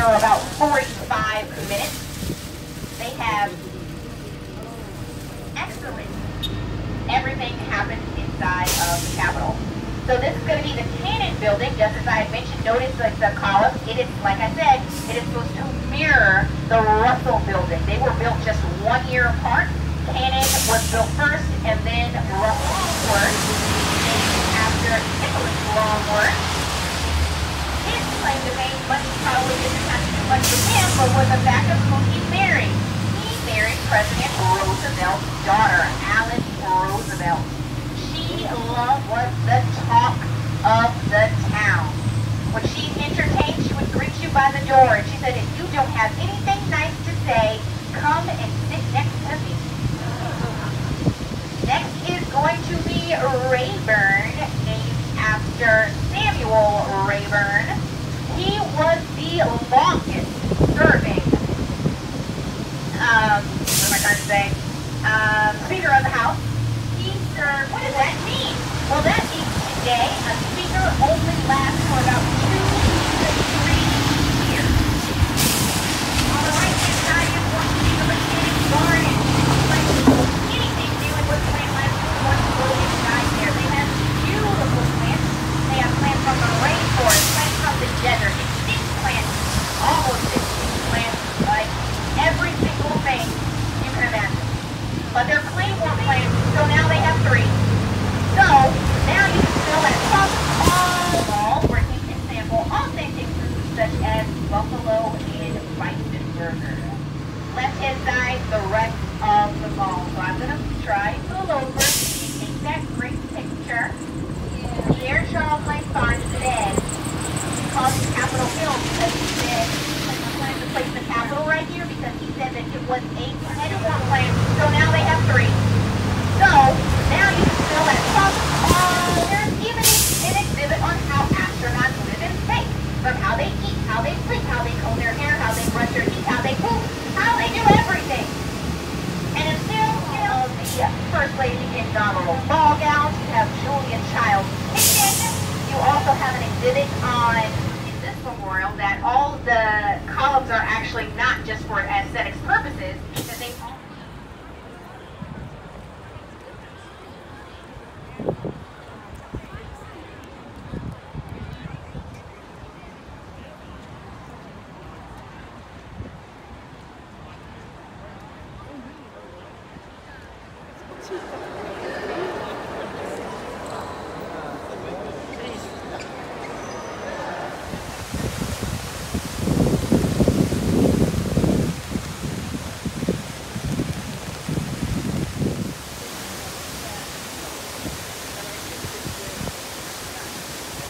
there about 45 minutes. They have excellent everything happens inside of the Capitol. So this is going to be the Cannon building, just as I had mentioned. Notice like the columns. It is, like I said, it is supposed to mirror the Russell building. They were built just 1 year apart. Cannon was built first, and then Russell Longworth, named after Nicholas Longworth. His claim to fame, much probably didn't have to do much with him, but was the fact of who he married. He married President Roosevelt's daughter, Alice Roosevelt. She was the talk of the town. When she entertained, she would greet you by the door, and she said, if you don't have anything nice to say, come and sit next to me. Next is going to be Rayburn, named after Samuel Rayburn. He was the longest serving, what am I trying to say, Speaker of the House. He served, what does that mean? Well, that means today a speaker only lasts for about 2 to 3 years. On the right-hand side, you have one speaker, Mechanic Garnet. Like anything new in what plant last year, one brilliant guy here. They have beautiful plants. They have plants from the rainforest, plants from the desert, extinct plants, almost extinct plants, like every single thing you can imagine. But they're Claymore plants, so now they have 3. So now you can fill that top all where you can sample authentic foods such as buffalo and bison burger. Left-hand side, the rest of the mall. So I'm going to try to pull over, take that great picture. Pierre Charles Lafon's bed. He called it Capitol Hill because he said he wanted to place the Capitol right here because he said that it was a Claymore plant. So now they have 3. So now you can fill that top. There's even an exhibit on how astronauts live in space. From how they eat, how they sleep, how they comb their hair, how they brush their teeth, how they poop, how they do everything. And instead of the First Lady inaugural ball gowns, you have Julia Child's kitchen. You also have an exhibit on this memorial that all the columns are actually not just for aesthetics purposes, that they all Thank you.